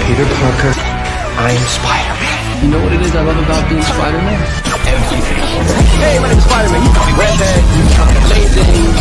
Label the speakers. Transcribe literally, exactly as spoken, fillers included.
Speaker 1: Peter Parker. I'm Spider-Man.
Speaker 2: You know what it is I love about being Spider-Man?
Speaker 1: Everything.
Speaker 2: Hey, my name is Spider-Man. You call me Redhead, you call me Amazing,